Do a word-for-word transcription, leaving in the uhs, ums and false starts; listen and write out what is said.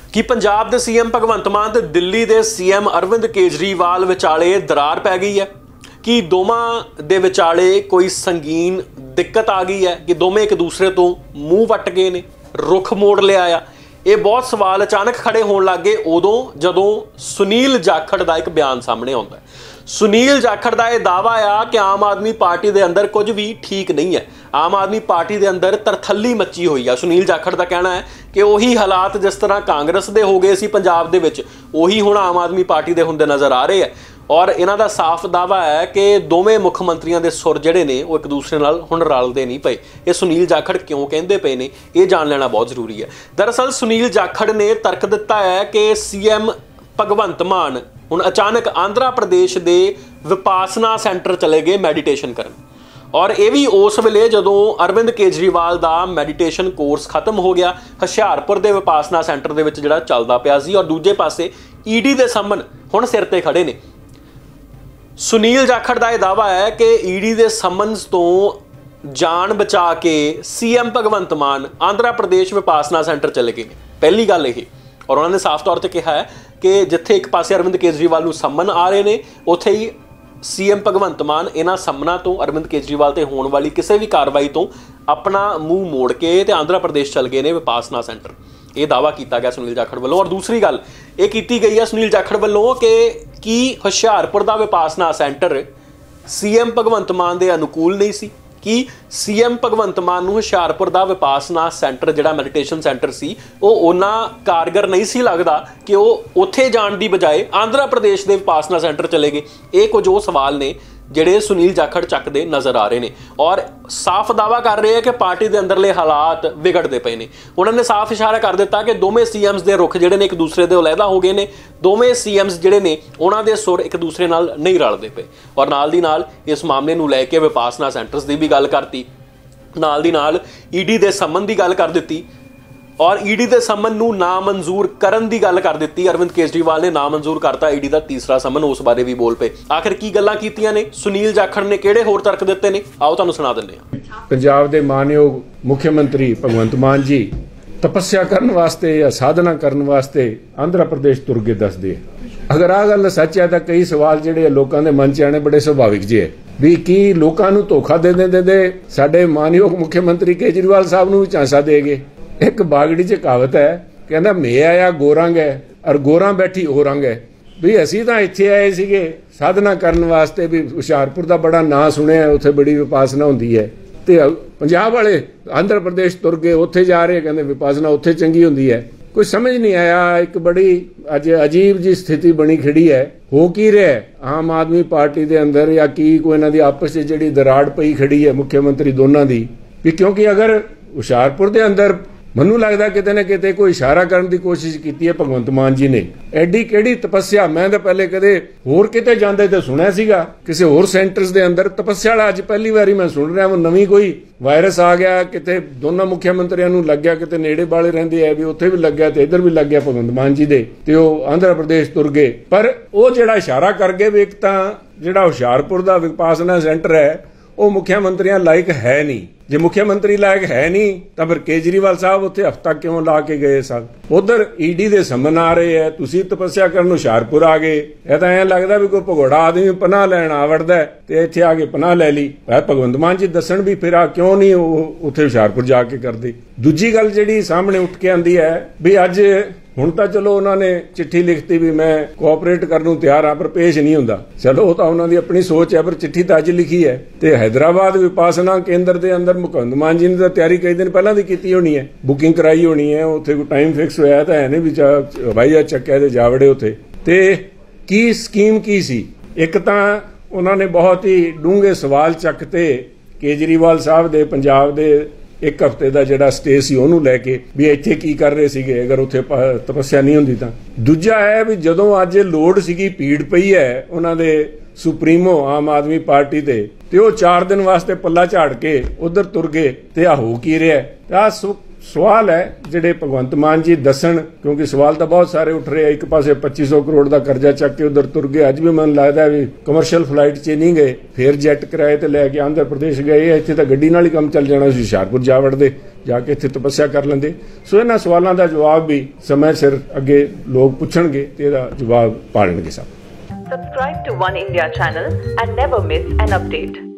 कि पंजाब के सीएम भगवंत मान ते दिल्ली के सीएम अरविंद केजरीवाल विचाले दरार पै गई है कि दोवां दे विचाले कोई संगीन दिक्कत आ गई है कि दोवें एक दूसरे तो मूँह वट गए ने, रुख मोड़ लिया आ। ये बहुत सवाल अचानक खड़े होने लग गए उदों जदों सुनील जाखड़ का एक बयान सामने आता है। सुनील जाखड़ का यह दावा आ कि आम आदमी पार्टी के अंदर कुछ भी ठीक नहीं है, आम आदमी पार्टी के अंदर तरथली मची हुई है। सुनील जाखड़ का कहना है कि उही हालात जिस तरह कांग्रेस के हो गए सी पंजाब दे विच, उही हुण आम आदमी पार्टी के होंदे नज़र आ रहे हैं। और इन्हां दा साफ दावा है कि दोवें मुख मंत्रियों के सुर जिहड़े ने वो एक दूसरे नाल हुण रलदे नहीं पए। ये सुनील जाखड़ क्यों कहंदे पे ने, ये जान लेना बहुत जरूरी है। दरअसल सुनील जाखड़ ने तर्क दिता है कि सीएम भगवंत मान हुण अचानक आंध्रा प्रदेश के विपासना सेंटर चले गए मैडिटेशन करन, और यह भी उस वेले जदों अरविंद केजरीवाल का मैडिटेशन कोर्स खत्म हो गया हुशियारपुर के विपासना सेंटर के विच जिहड़ा चलदा पिया सी, और दूजे पासे ईडी के समन हुण सिर ते खड़े ने। सुनील जाखड़ का यह दावा है कि ईडी के समन्स तो जान बचा के सीएम भगवंत मान आंध्रा प्रदेश विपासना सेंटर चले गए। पहली गल यह, और उन्होंने साफ तौर पर कहा है कि जिथे एक पासे अरविंद केजरीवाल को समन आ रहे हैं, उत्थे ही सीएम भगवंत मान इन्हां समना तो अरविंद केजरीवाल ते होने वाली किसी भी कार्रवाई तो अपना मूँह मोड़ के ते आंध्रा प्रदेश चल गए ने विपासना सेंटर। ये दावा किया गया सुनील जाखड़ वालों। और दूसरी गल ये की गई है सुनील जाखड़ वालों कि की हुशियारपुर का विपासना सेंटर सीएम भगवंत मान के अनुकूल नहीं सी, कि सीएम भगवंत मान नूं हुशियारपुर का विपासना सेंटर जिहड़ा मैडिटेशन सेंटर सी वो उन्ना कारगर नहीं सी लगदा कि वो उत्थे जाण दी बजाए आंध्रा प्रदेश के विपासना सेंटर चले गए। ये कुछ वो सवाल ने जिहड़े सुनील जाखड़ चकदे नज़र आ रहे हैं, और साफ दावा कर रहे हैं कि पार्टी के अंदरले हालात विगड़ते पे ने। उन्होंने साफ इशारा कर दिता कि दोवें सीएम्स के रुख जिहड़े ने एक दूसरे के अलहदा हो गए ने, दोवें सीएम्स जिहड़े ने उन्हां दे सुर एक दूसरे नाल नहीं रलदे पे। और नाल दी नाल इस मामले नूं लैके विपासना सेंटर्स की भी गल करती, नाल दी नाल ईडी के समन की गल कर दी, और ईडी के समन नूं नामंजूर करन दी गल कर दी। अरविंद केजरीवाल ने नामंजूर करता ईडी का तीसरा समन, उस बारे भी बोल पे। आखिर की गल्लां कीतियां ने, सुनील जाखड़ ने किहड़े होर तर्क दिते ने, आओ तुहानूं सुणा दिंदे हां। पंजाब के मानयोग मुख्यमंत्री भगवंत मान जी तपस्या करने वास्ते या साधना करने वास्ते आंध्र प्रदेश तुर के दसदे। अगर आ गल सच है तो कई सवाल जिहड़े लोकां दे मन च आने बड़े सुभाविक जे है भी की लोकां नूं धोखा दे दे दे साडे मानयोग मुख्यमंत्री केजरीवाल साहब नूं भी झांसा दे गए। एक बागड़ी च कहावत है, कहना मैं आया गो रंग है और गोरा बैठी हो रंग है। भी असी तो इत्थे आए सीगे साधना करने वास्ते, भी हुशियारपुर का बड़ा नां सुनिया, उत्थे बड़ी विपासना होंदी है, ते पंजाब वाले आंध्र प्रदेश तुर गए उत्थे जा रहे, कहते विपासना उत्थे चंगी होंदी है। कोई समझ नहीं आया। एक बड़ी अज अजीब जी स्थिति बनी खड़ी है। हो की रहा आम आदमी पार्टी के अंदर, या की कोई इन्हां दी आपस च जिहड़ी दराड़ पई खड़ी है मुख्यमंत्री दोनों की भी, क्योंकि अगर हुशियारपुर के अंदर मनु लगता किते न किते कोई इशारा करने की कोशिश की है भगवंत मान जी ने। एडी केड़ी तपस्या, मैं तो पहले कदे होर किते जांदे ते सुनिया सीगा किसी होर सेंटर्स दे अंदर तपस्या वाला, अज पहली बारी मैं सुन रहा। वो नवी कोई वायरस आ गया, किते दोनों मुख्यमंत्रियों नूं लग गया, किते नेड़े वाले रहिंदे है भी उत्थे भी लग गया ते इधर भी लग गया भगवंत मान जी दे, ते ओह आंध्र प्रदेश तुर गए। पर वो जिहड़ा इशारा कर गए भी एक तां जिहड़ा हुशियारपुर दा विपासना सेंटर है वो मुख्यमंत्रियों लायक है नहीं। जे मुख्यमंत्री लायक है नहीं तो फिर केजरीवाल साहब उत्थे हफ्ता क्यों ला के गए सन। उधर ईडी दे समन आ रहे है, तुसीं तपस्या करन हुशियारपुर आ गए। यह तो ऐ लगता भी कोई भगौड़ा आदमी पनाह लैण आ वड़दा है ते इत्थे आ के पनाह लै ली। भगवंत मान जी दसन भी फिर क्यों नहीं उत्थे हुशियारपुर जाके करदे। दूजी गल जिहड़ी सामने उठ के आंदी है भी अज हुण तां चलो उन्होंने चिट्ठी लिखती भी मैं कोऑपरेट करन नूं तैयार हाँ, पर पेश नहीं हुंदा। चलो वो तो उन्होंने अपनी सोच है, पर चिट्ठी तो अज लिखी है। ते हैदराबाद विपासना केंद्र के अंदर भगवंत मान जी ने तो तैयारी कई दिन पहला दी की होनी है, बुकिंग कराई होनी है, उत्थे कोई टाइम फिक्स होया तो है नहीं भी हवाई जहाज चक्या ते जा वड़े उत्थे। ते की स्कीम की सी, एक तां उन्होंने बहुत ही डूंगे सवाल चकते केजरीवाल साहब दे पंजाब दे एक हफ्ते का जिहड़ा स्टे सी उहनूं लैके भी इत्थे की कर रहे सीगे अगर उत्थे तपस्या नहीं हुंदी तां। दूजा है भी जदों अज लोड़ सीगी भीड़ पई है उन्हां दे सुप्रीमो आम आदमी पार्टी ते ते ओह चार दिन वास्ते पल्ला झाड़ के उधर तुर गए ते आ हो की रहा। ਸਵਾਲ ਹੈ ਜਿਹੜੇ ਭਗਵੰਤ ਮਾਨ ਜੀ ਦੱਸਣ, ਕਿਉਂਕਿ ਸਵਾਲ ਤਾਂ ਬਹੁਤ ਸਾਰੇ ਉੱਠ ਰਹੇ ਆ। ਇੱਕ ਪਾਸੇ ਪੱਚੀ ਸੌ ਕਰੋੜ ਦਾ ਕਰਜ਼ਾ ਚੱਕ ਕੇ ਉਧਰ ਤੁਰ ਗਏ, ਅੱਜ ਵੀ ਮੈਨੂੰ ਲੱਗਦਾ ਵੀ ਕਮਰਸ਼ੀਅਲ ਫਲਾਈਟ 'ਚ ਨਹੀਂ ਗਏ, ਫਿਰ ਜੈਟ ਕਿਰਾਏ ਤੇ ਲੈ ਕੇ ਆਂਧਰ ਪ੍ਰਦੇਸ਼ ਗਏ। ਇੱਥੇ ਤਾਂ ਗੱਡੀ ਨਾਲ ਹੀ ਕੰਮ ਚੱਲ ਜਾਣਾ ਸੀ, ਹੁਸ਼ਿਆਰਪੁਰ ਜਾ ਵੜਦੇ, ਜਾ ਕੇ ਇੱਥੇ ਤਪੱਸਿਆ ਕਰ ਲੈਂਦੇ। ਸੋ ਇਹਨਾਂ ਸਵਾਲਾਂ ਦਾ ਜਵਾਬ ਵੀ ਸਮੇਂ ਸਿਰ ਅੱਗੇ ਲੋਕ ਪੁੱਛਣਗੇ ਤੇ ਇਹਦਾ ਜਵਾਬ ਭਾਲਣਗੇ ਸਭ। Subscribe to One India channel and never miss an update.